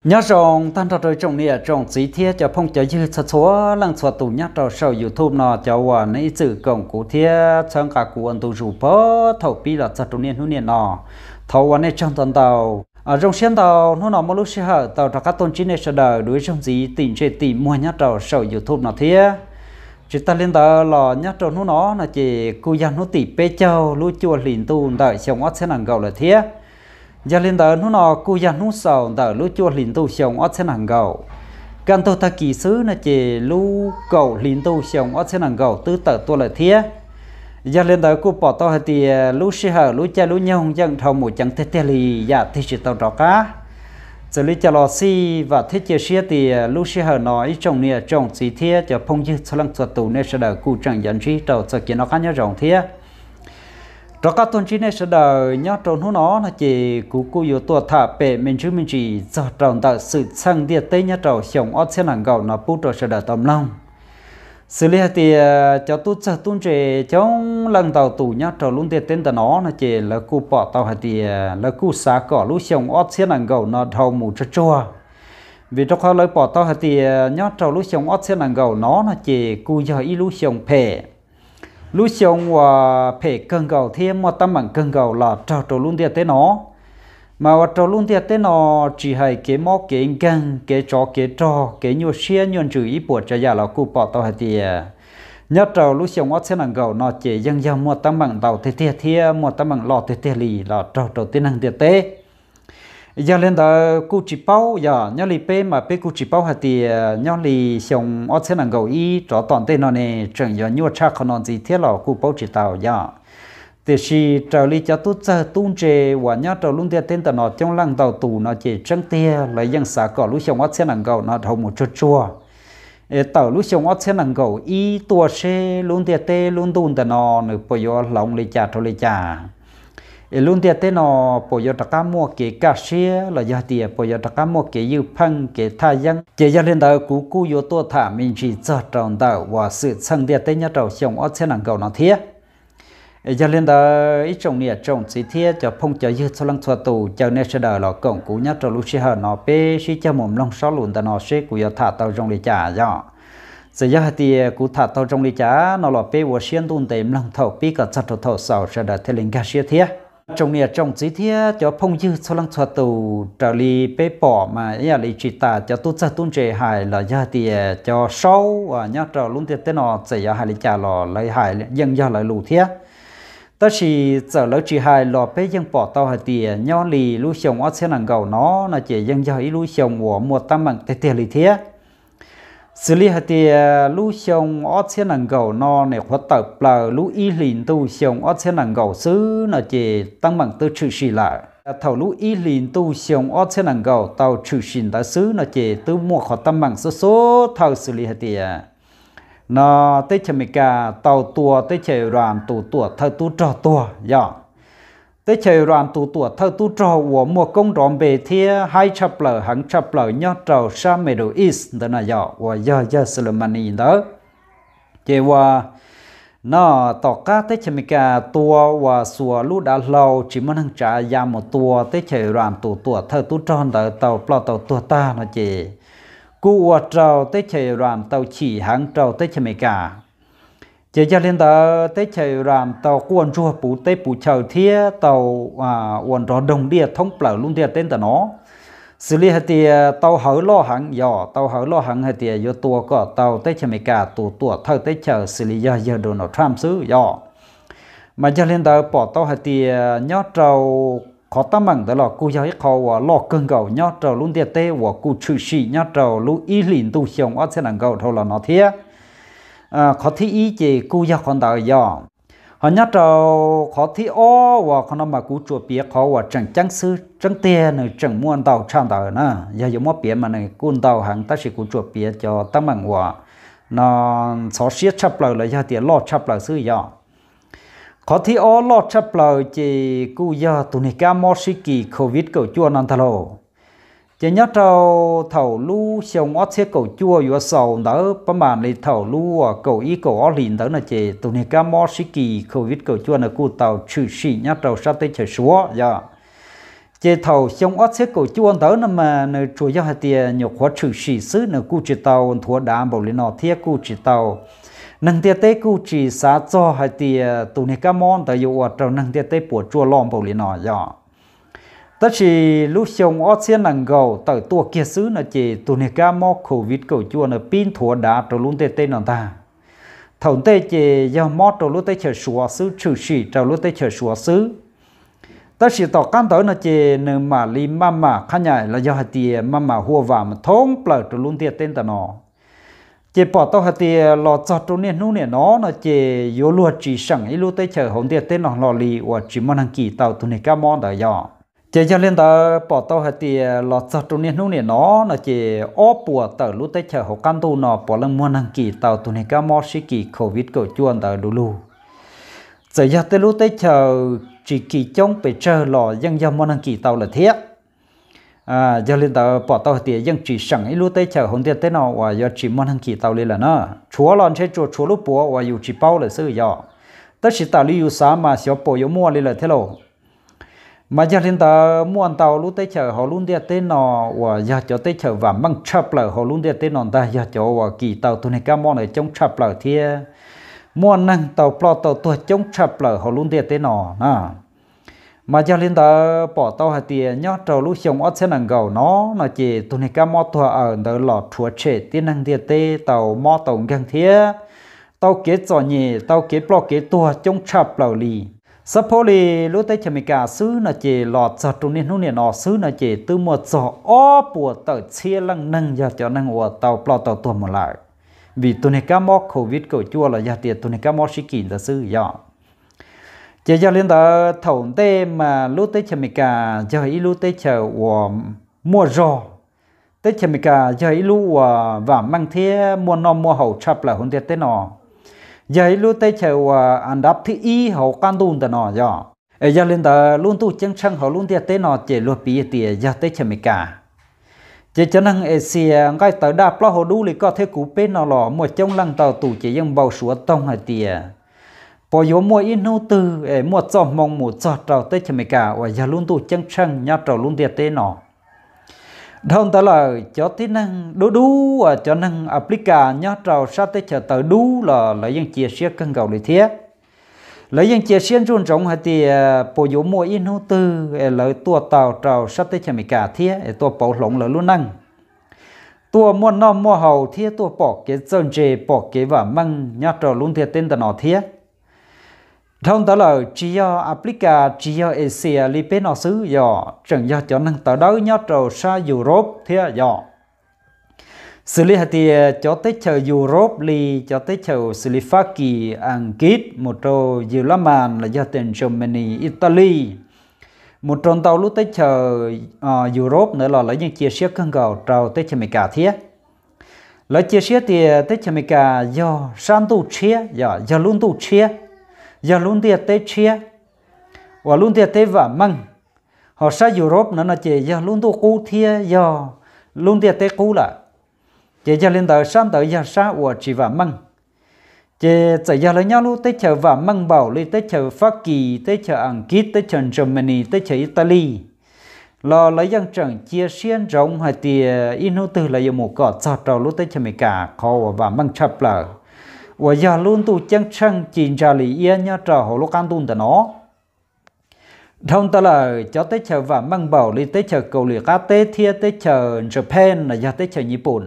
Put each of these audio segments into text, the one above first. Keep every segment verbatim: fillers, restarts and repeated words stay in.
nhớ rằng tan trò trời trong này trong chỉ thiết cho phong cho dư thật số lần số tụ nhớ trò sau YouTube nó cho hòa nấy sự cộng cụ thiết trong cả cụ anh tụ rủ bó thầu pi là chặt trong niên hữu niên nọ thầuวันnày trong tuần tàu ở trong xuyên tàu nó nằm một lúc xưa hở tàu các tôn chính này sẽ đợi đối trong gì tìm chơi tìm mua nhớ trò sau YouTube nó thiết chỉ ta lên tàu là nhớ trò nó nó là chỉ cụ giang nó tỉ bê châu lúa chua liền tu đợi xong ót sẽ làm gạo là thiết giờ lên tờ nó nọ cô già nó sầu tờ lúa chua liền tu xong ót sẽ nàng gạo can tôi ta kỳ sứ là chỉ lúa gạo liền tu xong ót sẽ nàng gạo tứ tờ tôi là thế giờ lên tờ cô bỏ tao thì lúa xe hở lúa cha lúa nhau dân thầu một chẳng thế thế lì dạ thì chỉ tàu trọ cá giờ lấy cha lò xi và thế chia xe thì lúa xe hở nói trong này trong gì thế cho phong dư cho lăng cho tù nên sẽ đợi cô chẳng dẫn trí tàu cho kiến nó cá nhớ rộng thế đó các tôn chỉ này sẽ đợi nhớ trong nó nó là chỉ cú cú yếu tố thả bể mình chứ mình chỉ cho trong tạo sự sang địa tây nhớ trong sống ót xem hàng gạo nó bút rồi sẽ đợi tầm lòng xử lý thì cho tôi cho tôi chỉ trong lần tàu tù nhớ trong luôn địa tên tờ nó là chỉ là cú bỏ tàu hay thì là cú xả cỏ lúc sống ót xem hàng gạo nó thầu mù cho chua vì trong họ lấy bỏ tàu hay thì nhớ trong lúc sống ót xem hàng gạo nó là chỉ cú giờ ít lúc sống phê lúc xong và phải cân gạo thêm một tấm bằng cân gạo là trâu trâu luôn tiệt thế nó mà trâu luôn tiệt thế nó chỉ hay cái móc cái cân cái chó cái trò cái nhiều xe nhiều chữ ít bột cho già là cụ bỏ tao hay thì nhất trâu lúc xong ót sẽ là gạo nó chỉ dân dân một tấm bằng tàu thế thế thế một tấm bằng lọ thế thế lì là trâu trâu tên năng tiệt thế giờ lên đó cụ chỉ bao giờ nhau lì pe mà pe cụ chỉ bao hạt thì nhau lì xong ở trên hàng gạo y cho toàn tên nó này chẳng giờ nhiều chắc không nói gì thế là cụ bao chỉ tàu giờ thì khi trở đi cho tôi chơi tung chơi và nhau trở luôn tên tên nó trong lăng tàu tù nó chỉ trắng tia lấy dân xã cỏ lúc xong ở trên hàng gạo nó thầu một chút chua tàu lúc xong ở trên hàng gạo y tua xe luôn tia tê luôn tuôn tên nó nửa bây giờ lòng lấy trả thôi lấy trả luôn tiệt thế nó bây giờ tất cả mua cái cà xía là giờ thì bây giờ tất cả mua cái dư phăng cái thay dân chỉ cho nên đó cú cú yếu tố thả mình chỉ cho tròn đạo và sự sang tiệt thế nhất đầu xong ở trên hàng cầu nó thiết cho nên đó ít trồng nhiệt trồng chỉ thiết cho phong cho dư sau lăng xóa tù cho nên sẽ đợi là cổng cú nhất đầu lúc xí hở nó bé xí cho mồm lông sáu lùn ta nó sẽ cú yếu thả tàu trong để trả cho giờ giờ thì cú thả tàu trong để trả nó là bé và xiên tuôn tèm lăng thầu bé cả chặt thầu thầu sầu sẽ đợi theo linh cà xía thiết trong này trong chỉ thiết cho phong dư sau lăng xóa tù trở đi bế bỏ mà nhà lý chỉ ta cho tôi cho tôi chế hại là gia thì cho sâu và nhớ trò luôn tiệt tên nó sẽ hại lý trả lò lấy hại dân do lại lù thiết tất chỉ giờ lấy chỉ hại lò bế dân bỏ tàu hại thì nhớ lì lũ sông ở trên hàng gạo nó là chỉ dân do ý lũ sông của một tam bằng tê tê lý thiết xử lý thì lũ sông ở trên hàng gạo nó này hoạt tập là lũ y lìn tu sông ở trên hàng gạo xứ là chỉ tăng bằng tư trừ xì lại thầu lũ y lìn tu sông ở trên hàng gạo tàu trừ xìn đã xứ là chỉ từ một hoạt tăng bằng số số thầu xử lý thì nó tới chừng mấy cả tàu tua tới chơi đoàn tụ tua thầu tu trò tua giờ tới chơi đoàn tụ tua thầu tu trò của một công đoạn về thì hai chập lở hàng chập lở nhớ trò sa Middle East đó là giờ và giờ giờ Soleimani đó chỉว่าnó tỏ cá tới chừng mấy cả tua và xua lú đã lâu chỉ muốn hàng trả giá một tua tới chơi đoàn tụ tua thầu tu tròn tại tàu plau tàu tua ta nó chỉ cú ở trâu tới chơi đoàn tàu chỉ hàng trâu tới chừng mấy cả chỉ cho nên tàu tới chơi đoàn tàu quân chua bù tới bù chờ thía tàu à quân đó đồng địa thông plau luôn địa tên tàu nó xử lý thì tàu hở lo hàng giò tàu hở lo hàng hay thì vô tua có tàu tới chừng mấy cả tụ tua thâu tới chờ xử lý giờ giờ đồ nó tham xứ giò mà cho nên tàu bỏ tàu hay thì nhớ trâu khó tắm bằng đó là cô giáo khó và lo cơn gạo nhớ trâu luôn địa tê và cô chữ sĩ nhớ trâu luôn ý liền tu xong ở trên hàng gạo thôi là nó thế khó thi ý chỉ cô giáo còn đợi giờ họ nhớ trâu khó thi ó và con nó mà cô chuột bía khó và chẳng trắng sư trắng tia này chẳng muốn tàu trang tàu nè giờ dùng mót bía mà này côn tàu hàng ta chỉ cô chuột bía cho tắm bằng và nó xóa xiết chắp lời là giờ tiền lo chắp lời sư giờ có thi ó lo chắp lời chỉ cô giờ tụi này cam mót xí kỳ covid cầu chua non thà lô chỉ nhớ trâu thầu lú xong ót xe cầu chua vừa sầu đỡ bấm bàn lấy thầu lú cầu ý cầu ó liền đỡ là chỉ tụi này cam mót xí kỳ covid cầu chua là cô tàu trừ xì nhớ trâu sắp tới trời súa giờ chế thầu xong ót xếp cổ chuông tới nằm mà nơi chùa do hai tiền nhục hóa trừ sĩ sứ nơi cu chỉ tàu thua đá bảo lên nọ thiết cu chỉ tàu nâng tiệt tế cu chỉ xá cho hai tiền tụ này cá món tại dụ trâu nâng tiệt tế của chùa lom bảo lên nọ do tất chỉ lúc xong ót xếp nâng gầu tại tua kia sứ là chỉ tụ này cá món covid cổ chuông là pin thua đá trâu luôn tiệt tế nọ ta thầu tế chỉ do mót trâu lúc tế chờ sủa sứ trừ sĩ trâu lúc tế chờ sủa sứ ta chỉ tỏ căn tới là chỉ nửa mà li mama khá nhảy là do hạt tiền mama hùa vào mà thông bờ từ luôn tiền tên ta nó chỉ bỏ tao hạt tiền lọt giọt trong nền nung nền nó là chỉ yếu luật chỉ sẵn ít lúc tới chờ hồn tiền tên nó lò lì và chỉ mong hàng kỳ tàu tụi này cá món đời do chỉ cho nên ta bỏ tao hạt tiền lọt giọt trong nền nung nền nó là chỉ óp bùa tàu lúc tới chờ hồn căn tu nó bỏ lần mong hàng kỳ tàu tụi này cá món sĩ kỳ covid cầu chuồn tàu đủ lu giờ giờ tới lúc tới chờ chỉ kỳ trong bị chờ lò dân dân món ăn kỳ tàu là thiết à giờ lên tàu bỏ tàu thì dân chỉ sẵn ít lúc tới chờ hôm tiết tới nào và giờ chỉ món ăn kỳ tàu lên là nó chúa lon chơi chúa chúa lúc bùa và dù chỉ bao là sư giờ tất chỉ tàu lưu xá mà xóa bộ yếu mua lên là thế nào mà giờ lên tàu mua ăn tàu lúc tới chờ họ luôn tiết tới nào và giờ cho tới chờ và mang chập là họ luôn tiết tới nào ta giờ cho và kỳ tàu tụi này cá món này trong chập là thiết mua năng tàu plo tàu tua chống chập lở họ luôn tiền thế nọ nè mà cho nên ta bỏ tàu hạt tiền nhót trâu lúc xong ót sẽ năng gầu nó là chỉ tụi này cá mò tua ở đỡ lọt thua trẻ tiền năng tiền tê tàu mò tàu ngang thế tàu kế trò nhẹ tàu kế plo kế tua chống chập lở lì sắp phố lì lúc tới chậm cả xứ là chỉ lọt giọt trong niên hôm niên nọ xứ là chỉ từ một giọt ó bùa tàu chia lăng năng giờ cho năng của tàu plo tàu tua một lại vì tụi này cá mò covid cầu chua là gia tiền tụi này cá mò sĩ kỳ là sư dọ chỉ cho lên đó thầu tê mà lúc tới chậm cả giờ ít lúc tới chờ của mua rò tới chậm cả giờ ít lúc và mang thế mua non mua hậu chập là hôm tiết tới nọ giờ ít lúc tới chờ anh đáp thứ y hậu can đun tới nọ dọ ở giờ lên đó luôn tu chân chân hậu luôn tiết tới nọ chỉ luôn bị tiền giờ tới chậm cả chỉ cho năng Asia ngay tới đạp lo hồ đu thì có thể cú bên nào lò một trong lăng tàu tủ chỉ dân bầu sủa tông hay tiề bỏ yếu mua in nô tư ở một giọt mong một giọt trầu tới cho mày cả và giờ luôn tụ chân chân nhát trầu luôn tiệt tế nọ thông ta là cho tí năng đu đu và cho năng applica nhát trầu sát tới chờ tới đu là lấy dân chia sẻ cân cầu lý thiết lấy dân chia sẻ run rộng hay thì bỏ yếu mua in nô tư lấy tua tàu trầu sát tới cho mày cả thiết tua bảo lỏng là luôn năng tua mua non mua hầu thiết tua bỏ cái chân chè bỏ cái và măng nhát trầu luôn tiệt tên ta nọ thiết thông ta là chỉ do applica chỉ do Asia li bên nó xứ do chẳng do cho năng tới đó nhớ trâu sa Europe thế do xử lý thì cho tới chờ Europe li cho tới chờ xử lý Pháp Kỳ Anh Kít một trâu nhiều lắm màn là do tiền Germany Italy một trâu tàu lúc tới chờ uh, Europe nữa là lấy những chia sẻ cân cầu trâu tới chờ mấy cả thế lấy chia sẻ thì tới chờ mấy cả do san tu chia do do luôn tu chia giờ luôn tiệt tế chia và luôn tiệt tế và măng họ sa Europe nó là chỉ giờ luôn tu cú thia giờ luôn tiệt tế cú là chỉ giờ lên tới sang tới giờ sa và chỉ và măng chỉ chỉ giờ lấy nhau luôn tới chờ và măng bảo lên tới chờ Pháp Kỳ tới chờ Anh Kít tới chờ Germany tới chờ Italy lo lấy dân trận chia xiên rộng hay thì inu từ là một cọt giọt đầu lúc tới chờ mấy cả khó và măng chập lờ và giờ luôn tu chân chân chỉ ra lý yên nhá trò hồ lô can tun từ nó thông ta là cho tới chờ và mang bảo đi tới chờ cầu liệt cá tế thia tới chờ Japan là giờ tới chờ Nhật Bản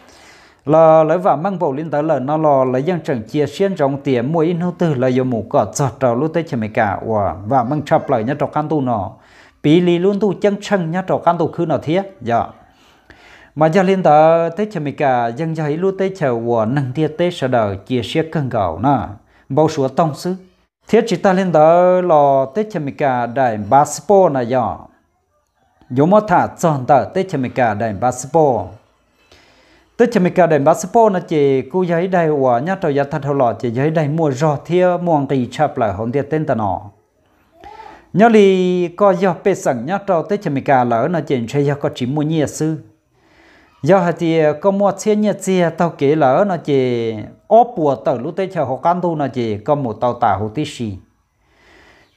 là lấy và mang bảo lên tới là nó là lấy dân trận chia xuyên trong tiền mỗi in hữu tư là dùng một cọt giọt trò lúc tới chờ mấy cả và và mang chập lại nhá trò can tu nó bí lý luôn tu chân chân nhá trò can tu khứ nào thiết dạ mà giờ lên tới tới chờ mấy cả dân giờ lúc tới chờ của năng tiết tới sợ đời chia sẻ cân gạo nè bao số tông xứ thiết chỉ ta lên tới lò tới chờ mấy cả đại passport này giờ giống như thả chọn tới tới chờ mấy cả đại passport tới chờ mấy cả đại passport là chỉ cô giấy đại của nhá trò gia thật hậu lọ chỉ giấy đại mua rò thiê mua kỳ chập lại hồn tiết tên ta nọ nhớ đi coi giờ bê sẵn nhá trò tới chờ mấy cả lỡ nó chỉ chơi giờ có chỉ mua nhiều sư giờ thì có một xe nhật xe tàu kế lỡ nó chỉ ốp bùa tàu lúc tới chờ họ can tu nó chỉ có một tàu tàu hồ tí xì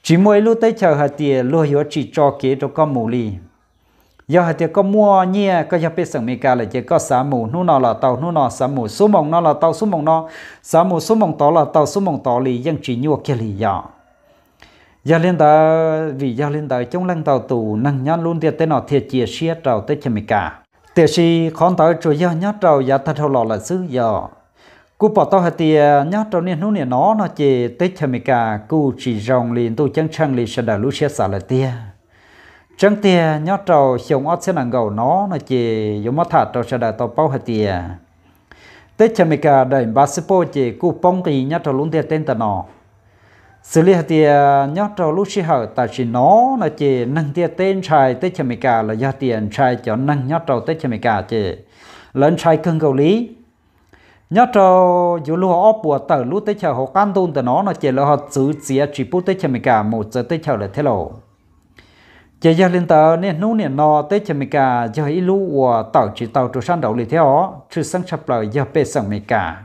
chỉ mỗi lúc tới chờ hạt tiền lúa hiệu chỉ cho kế cho con mù lì giờ hạt tiền có mua nhia có nhập bên sừng mì cà là chỉ có xả mù nu nọ là tàu nu nọ xả mù số mồng nọ là tàu số mồng nọ xả mù số mồng tàu là tàu số mồng tàu lì dân chỉ nhua kia lì giờ giờ lên tới vì giờ lên tới trong lăng tàu tù năng nhát luôn tiền tới nọ thiệt chia sẻ tàu tới chấm mì cà tiền si con tới rồi giờ nhát tàu giờ thật thâu lò là xứ giờ cú bỏ tao hạt tiền nhát tàu niên nu niên nó nó chỉ tới chấm mì cà cú chỉ rong liền tu chân chân liền sẽ đào lúa sẽ xả lại tiền chẳng tiền nhớ trâu sống ở trên ngầu nó nó chỉ giống mất thật trâu sẽ đợi tàu bao hạt tiền tết chăm cả đời ba mươi bốn chỉ cú bông thì nhớ trâu luôn tiền tên tờ nó xử lý hạt tiền nhớ trâu lúc xí hở tại chỉ nó nó chỉ nâng tiền tên trai tết chăm cả là giá tiền trai cho nâng nhớ trâu tết chăm cả chỉ lớn trai cưng cầu lý nhớ trâu dù lúc họ bùa tờ lúc tết chờ họ can tôn tờ nó nó chỉ là họ giữ chia chỉ bút tết chăm cả một giờ tết chờ là thế lộ chỉ giờ lên tờ nên nô nên nọ tới chấm cả giờ ít lú và tàu chỉ tàu trục sang đầu lì theo chứ sang chập lời giờ bê sừng mì cả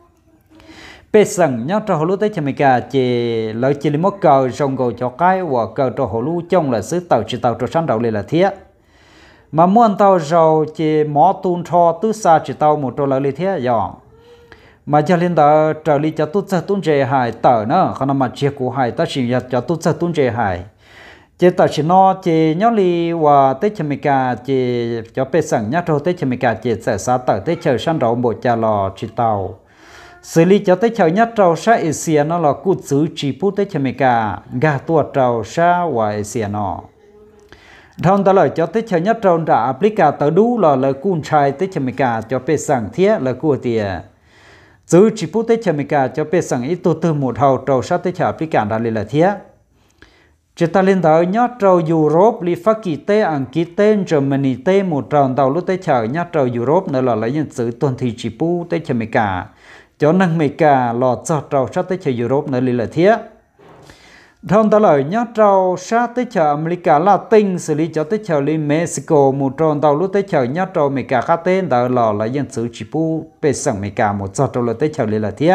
bê sừng nhớ cho hồ lú tới chấm cả chỉ lợi chỉ một cờ rong gò cho cái và cờ cho hồ lú trong là xứ tàu chỉ tàu trục sang đầu lì là thiết mà muốn tàu rồi chỉ mỏ tuôn cho tứ xa chỉ tàu một trò lợi lì thiết giờ mà giờ lên tờ trở lì cho tút giờ tuôn dễ hại tờ nữa còn mà chia của hại ta chỉ cho tút giờ tuôn dễ hại chỉ tao chỉ nó chỉ nhớ li và tết chấm cả chỉ cho bê sẵn nhớ rồi tết chấm cả chỉ sẽ sát tới tết chờ sang đầu một cha lò chỉ tàu xử lý cho tết chờ nhớ rồi sa Asia nó là cút xử chỉ bút tết chấm cả gà tua trâu sa và Asia nó thằng ta lời cho tết chờ nhớ rồi đã applica tới đủ là lời cún trai tết chấm cả cho bê sẵn thiết là cua tiền xử chỉ bút tết chấm cả cho bê sẵn ít tu từ một hậu trâu sa tết chờ applica đã lên là thiết chỉ ta lên tới nhớ trâu Europe li phát kỳ tế Anh kỳ tế Germany tế một trâu tàu lúc tế chờ nhớ trâu Europe nữa là lấy nhân sự tuần thị chỉ pu tế chờ mấy cả cho năng mấy cả lọt cho trâu sát tế chờ Europe nữa li là thiết thông ta lời nhớ trâu sát tế chờ America Latin xử lý cho tế chờ li Mexico một trâu tàu lúc tế chờ nhớ trâu mấy cả khác tế đó là lấy nhân sự chỉ pu bê sẵn mấy cả một cho trâu lúc tế chờ li là thiết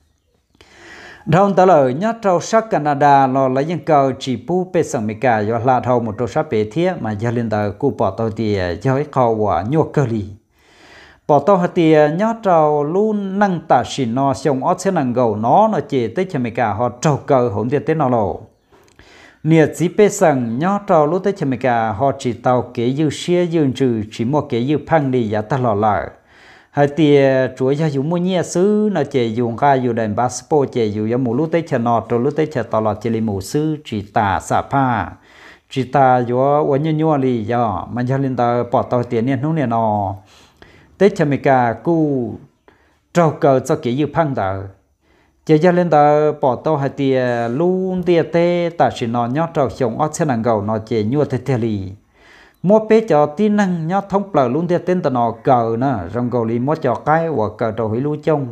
thông ta lời nhớ trâu sắc Canada lo lấy những câu chỉ pu bê sẵn mì cả do là thầu một trâu sắc bể thiết mà giờ lên tờ cụ bỏ tàu tiền cho cái khâu quả nhô cơ lì bỏ tàu hạt tiền nhớ trâu luôn năng tạ xỉn nó xong ót sẽ năng gầu nó nó chỉ tới cho mì cả họ trâu cơ hỗn tiền tới nó lộ nhiệt chỉ bê sẵn nhớ trâu lúc tới cho mì cả họ chỉ tàu kế dư xia dư trừ chỉ một kế dư phăng đi giá ta lò lại hai tia chuối cho dùng mua nhẹ xứ nó chỉ dùng khai dùng đèn passport chỉ dùng cho một lúc tới chờ nọ rồi lúc tới chờ tàu lọt chỉ lấy một xứ chỉ tả xả pha chỉ tả vô uốn nhua nhua lì giờ mà cho lên tàu bỏ tàu tiền nên lúc này nọ tới chờ mấy cả cu trâu cờ cho kỹ như phăng tàu chỉ cho lên tàu bỏ tàu hai tia luôn tia tê tả chỉ nọ nhót trâu sống ót xe nàng gầu nó chỉ nhua tê tê lì mua bé cho tin năng nhớ thông bờ luôn theo tên tờ nọ cờ nè rong gò li mua cho cái và cờ trầu hủy lúa trông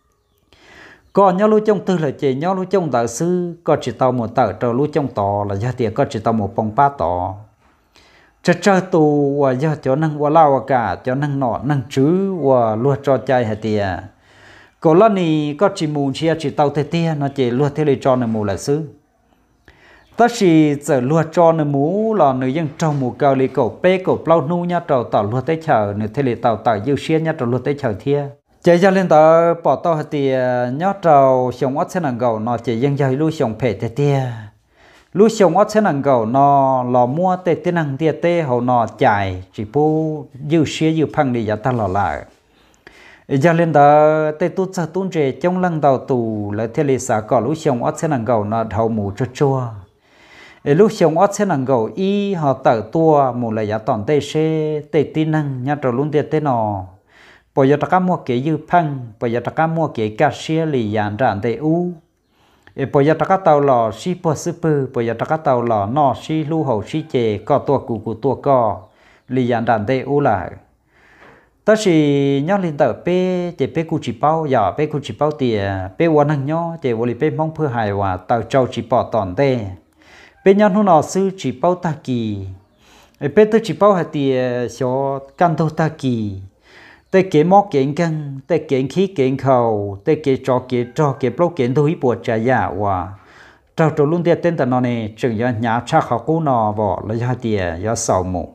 còn nhớ lúa trông tư là chỉ nhớ lúa trông tờ sư có chỉ tàu một tờ trầu lúa trông tò là giá tiền có chỉ tàu một bông ba tò chờ chờ tù và giờ cho năng và lao cả cho năng nọ năng chứ và lúa cho chạy hạt tiền còn lần này có chỉ mù chia chỉ tàu thế tia nó chỉ lúa thế này cho nên mù là sư tất chỉ giờ lúa cho nên mũ là người dân trồng mũ cao lì cổ pe cổ plau nu nhá trầu tàu lúa tới chờ người thế lì tàu tàu dư xia nhá trầu lúa tới chờ thia chạy ra lên tàu bỏ tàu hạt tiền nhá trầu sống ót xe nàng gầu nó chỉ dân chơi lúa sống phê thế tia lúa sống ót xe nàng gầu nó lò mua tê tê năng tia tê hậu nó chạy chỉ pu dư xia dư phăng đi giá ta lò lại giờ lên tàu tê tút sa tút rề trong lăng tàu tù lại thế lì xả cỏ lúa sống ót xe nàng gầu nó hậu mũ chua chua lúc sống ót sẽ năng gầu y họ tự tua một là giá toàn tê xe tê tin năng nhát rồi luôn tiệt tê nọ bây giờ ta mua cái dư phăng bây giờ ta mua cái cà xia lì dàn tràn tê u bây giờ ta tàu lò xí bơ sư bơ bây giờ ta tàu lò nọ xí lu hậu xí chè có tua cụ cụ tua co lì dàn tràn tê u lại ta chỉ nhớ lên tờ pe chè pe cụ chỉ bao giờ pe cụ chỉ bao tiền pe quan năng nhó chè vô lì pe mong phơi hài và tàu trâu chỉ bỏ toàn tê bên nhau nó sư chỉ bao ta kỳ, bên tôi chỉ bao hạt tiền cho căn thâu ta kỳ, tê kế móc kế căng, tê kế khí kế khẩu, tê kế trò kế trò kế bao kế đôi bộ trả giả và trâu trâu luôn tiệt tên tận nó này chừng giờ nhà cha họ cũ nó vỏ lấy hai tiền giờ sầu mù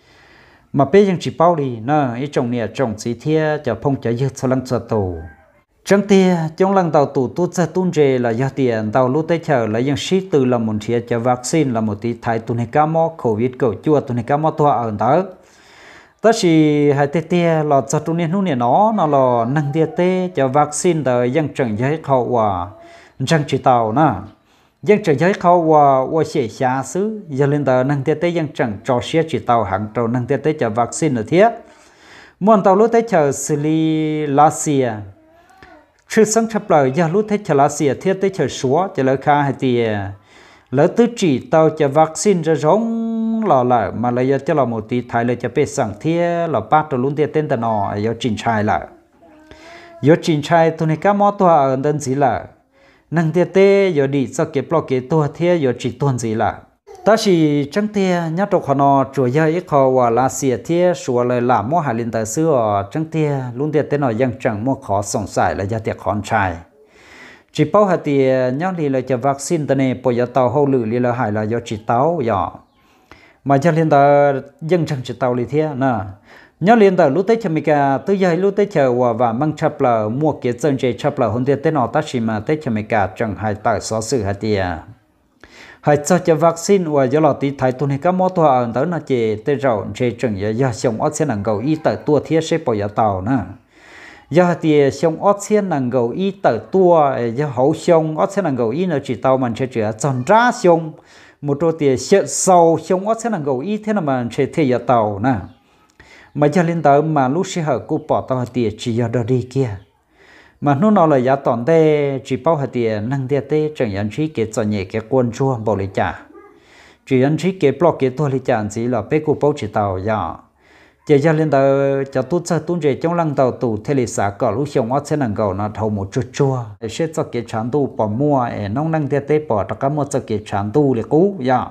mà bây giờ chỉ bao đi nó ý trồng nè trồng chỉ thia cho phong cho dư cho lăng cho tù chẳng tia trong lăng tàu tù tu ra tuôn rề là do tiền tàu lúc tới chờ là dân sĩ từ là một thiệt cho vaccine là một tí thái tuần cá mò covid cầu chua tuần cá mò toa ở đó đó chỉ hai tia tia là cho tuần niên hôm niên nó nó là năng tia tia cho vaccine đời dân trần giấy khâu hòa chẳng chỉ tàu nè dân trần giấy khâu hòa hòa sẽ xa xứ giờ lên tờ năng tia tia dân trần cho xe chỉ tàu hàng trâu năng tia tia cho vaccine ở thiết muốn tàu lúc tới chờ xử lý Lasia chưa sáng chấp lời giờ lúc thấy chờ lá xìa thiết tới chờ số chờ lời khai hay thì lỡ tứ chỉ tàu chờ vaccine ra giống lò lại mà lấy cho là một tí thái lời cho bé sẵn thiết là bắt rồi luôn tiệt tên tần nọ giờ trình trai lại giờ trình trai tôi này cá mó toa ở đơn gì là năng tiệt tê giờ đi sau cái blog cái toa thiết giờ chỉ tuần gì là ta chỉ chẳng tia nhát trục họ nó chủ yếu ít họ và là xìa tia sủa lời làm mua hàng liên tài xưa chẳng tia luôn tia tên nóยังchẳng mua khó sòng sải là gia tiệc con trai chỉ bao hạt tia nhát đi là cho vaccine tên này bây giờ tàu hậu lử li là hải là do chỉ tàu giờ mà cho liên tàiยังchẳng chỉ tàu li tia nè nhát liên tài lúc tết cho mình cả tới giờ lúc tết chờ và và mang chập là mua cái chân chơi chập là hôm tia tên nó ta chỉ mà tết cho mình cả chẳng hay tại xóa sự hạt tia hay cho cho vaccine và do là tí thái tuần các món toa ở đó là chỉ tới rồi chỉ chừng giờ giờ sống ớt sẽ năng cầu y tới tua thiết sẽ bỏ giờ tàu nè giờ thì sống ớt sẽ năng cầu y tới tua giờ hậu sống ớt sẽ năng cầu y nó chỉ tàu mình sẽ chỉ chọn ra sống một chỗ thì sẽ sâu sống ớt sẽ năng cầu y thế là mình sẽ thế giờ tàu nè mà giờ lên tới mà lúc sẽ hở cụ bỏ tàu thì chỉ giờ đó đi kia mà nó nói là giá toàn tê chỉ bao hạt tiền năng tiền tê chẳng nhận trí cái cho nhẹ cái quân chua bảo lý trả chỉ nhận trí cái blog cái tôi lý trả chỉ là bé cụ bao chỉ tàu giờ chỉ cho lên tàu cho tôi cho tôi chỉ trong lăng tàu tủ thế lý xã cỏ lúc xong ở trên lăng cầu nó thầu một chút chua để sẽ cho cái chán tu bỏ mua nông năng tiền tê bỏ tất cả một cho cái chán tu để cũ giờ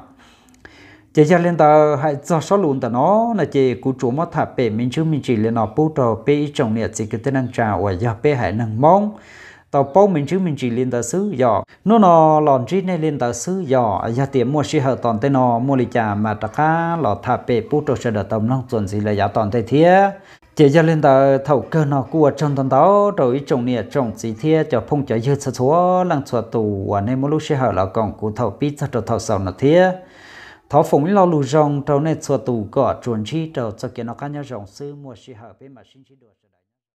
chỉ cho lên tàu hãy cho số luôn tàu nó là chỉ cú chủ mất thả bể mình chứ mình chỉ lên nó bút rồi bể trồng nhiệt chỉ cái tên năng trào và giờ bể hãy năng mong tàu bao mình chứ mình chỉ lên tàu xứ giờ nó nó lòn trí này lên tàu xứ giờ giờ tiệm mua xí hở toàn tên nó mua lì trà mà tất cả lò thả bể bút rồi sẽ đợt tàu nông chuẩn gì là giá toàn thế thiê chỉ cho lên tàu thầu cơ nó cua trong tàu đó rồi trồng nhiệt trồng gì thiê cho phong cho dư số số lăng số tù và nên mua lúc xí hở là còn cú thầu pít cho thầu sầu nó thiê thọ phụng lo lù rong trâu này xua tù cọ chuồn chi trâu cho kia nó cá nhau rong sư mua xí hở bên mà xin chỉ được